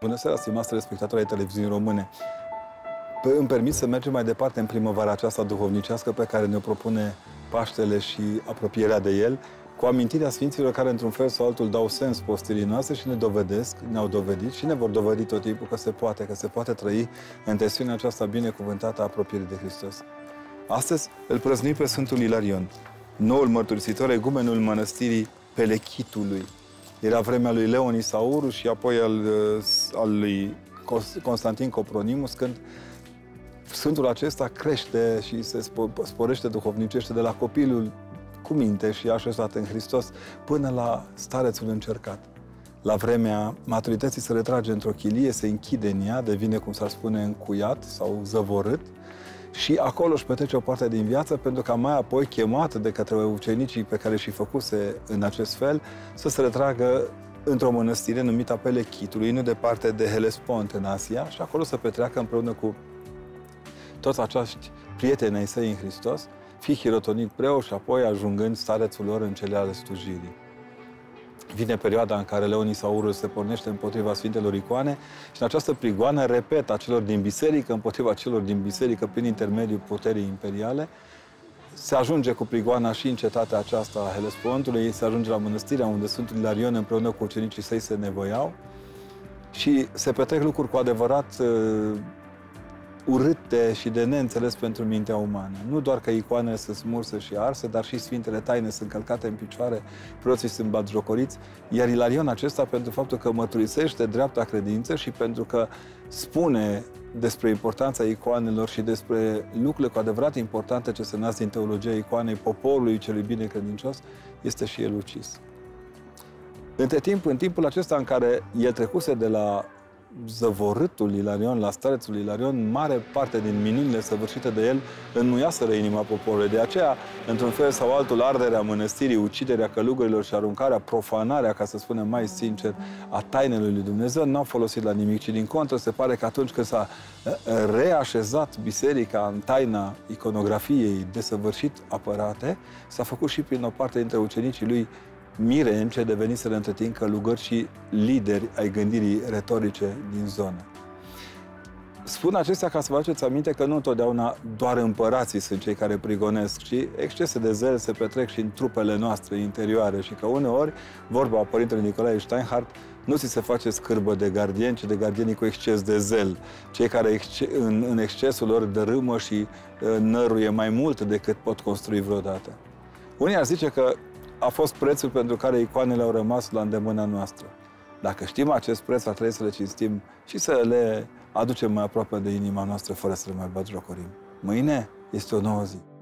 Bună seara, stimați telespectatori ai televiziunii române. Îmi permit să mergem mai departe în primăvara aceasta duhovnicească pe care ne-o propune Paștele și apropierea de el, cu amintirea Sfinților care, într-un fel sau altul, dau sens postirii noastre și ne dovedesc, ne-au dovedit și ne vor dovedi tot timpul că se poate trăi în tensiunea aceasta binecuvântată a apropierii de Hristos. Astăzi îl prăznuim pe Sfântul Ilarion, noul mărturisitor, egumenul mănăstirii Pelechitului. Era vremea lui Leon Isauru și apoi al lui Constantin Copronimus, când Sfântul acesta crește și se sporește duhovnicește de la copilul cu minte și așezat în Hristos până la starețul încercat. La vremea maturității se retrage într-o chilie, se închide în ea, devine, cum s-ar spune, încuiat sau zăvorât și acolo își petrece o parte din viață, pentru ca mai apoi, chemat de către ucenicii pe care și făcuse în acest fel, să se retragă într-o mănăstire numită Pelechitului, nu departe de Helespont, în Asia, și acolo să petreacă împreună cu toți acești prieteni ai săi în Hristos, fie hirotonit preoți și apoi ajungând starețul lor în cele ale slujirii. Vine perioada în care Leon Isaurul se pornește împotriva Sfintelor Icoane și în această prigoană repetă celor din biserică împotriva celor din biserică prin intermediul puterii imperiale. Se ajunge cu prigoana și în cetatea aceasta a Helespontului, se ajunge la mănăstirea unde Sfântul Ilarion împreună cu ucenicii săi se nevoiau și se petrec lucruri cu adevărat urâte și de neînțeles pentru mintea umană. Nu doar că icoanele sunt smurse și arse, dar și Sfintele Taine sunt călcate în picioare, preoții sunt batjocoriți, iar Ilarion acesta, pentru faptul că mărturisește dreapta credință și pentru că spune despre importanța icoanelor și despre lucrurile cu adevărat importante ce se nasc din teologia icoanei poporului celui binecredincios, este și el ucis. Între timp, în timpul acesta în care el trecuse de la zăvorâtul Ilarion la starețul Ilarion, mare parte din minunile săvârșite de el înmuiaseră inima poporului. De aceea, într-un fel sau altul, arderea mănăstirii, uciderea călugărilor și aruncarea, profanarea, ca să spunem mai sincer, a tainelor lui Dumnezeu n-au folosit la nimic, ci din contră se pare că atunci când s-a reașezat biserica în taina iconografiei desăvârșit apărate, s-a făcut și prin o parte dintre ucenicii lui mireni ce deveniseră între timp călugări și lideri ai gândirii retorice din zonă. Spun acestea ca să vă aduceți aminte că nu întotdeauna doar împărații sunt cei care prigonesc, ci excese de zel se petrec și în trupele noastre interioare și că uneori, vorba a Părintele Nicolae Steinhardt, nu ți se face scârbă de gardieni, ci de gardienii cu exces de zel. Cei care în excesul lor dărâmă și năruie mai mult decât pot construi vreodată. Unii ar zice că a fost prețul pentru care icoanele au rămas la îndemâna noastră. Dacă știm acest preț, ar trebui să le cinstim și să le aducem mai aproape de inima noastră, fără să le mai batjocorim. Mâine este o nouă zi.